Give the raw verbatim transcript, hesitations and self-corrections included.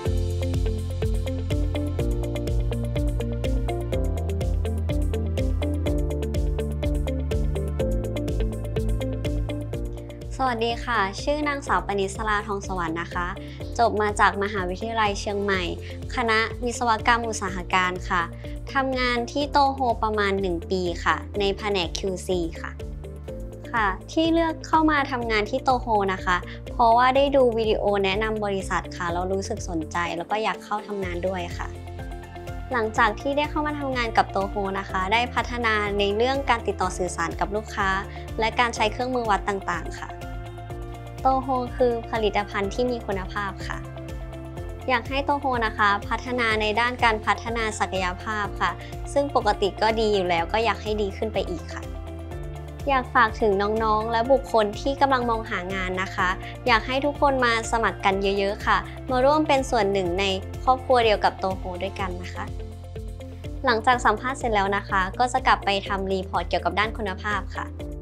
สวัสดีค่ะชื่อนางสาวปณิสราทองสวรรค์นะคะจบมาจากมหาวิทยาลัยเชียงใหม่คณะวิศวกรรมอุตสาหการค่ะทำงานที่โตโฮประมาณหนึ่งปีค่ะในแผนก คิว ซี ค่ะค่ะที่เลือกเข้ามาทำงานที่โตโฮนะคะเพราะว่าได้ดูวิดีโอแนะนำบริษัทค่ะแล้วรู้สึกสนใจแล้วก็อยากเข้าทำงานด้วยค่ะหลังจากที่ได้เข้ามาทำงานกับโตโฮนะคะได้พัฒนาในเรื่องการติดต่อสื่อสารกับลูกค้าและการใช้เครื่องมือวัดต่างๆค่ะโตโฮคือผลิตภัณฑ์ที่มีคุณภาพค่ะอยากให้โตโฮนะคะพัฒนาในด้านการพัฒนาศักยภาพค่ะซึ่งปกติก็ดีอยู่แล้วก็อยากให้ดีขึ้นไปอีกค่ะอยากฝากถึงน้องๆและบุคคลที่กำลังมองหางานนะคะอยากให้ทุกคนมาสมัครกันเยอะๆค่ะมาร่วมเป็นส่วนหนึ่งในครอบครัวเดียวกับโตโฮด้วยกันนะคะหลังจากสัมภาษณ์เสร็จแล้วนะคะก็จะกลับไปทำรีพอร์ตเกี่ยวกับด้านคุณภาพค่ะ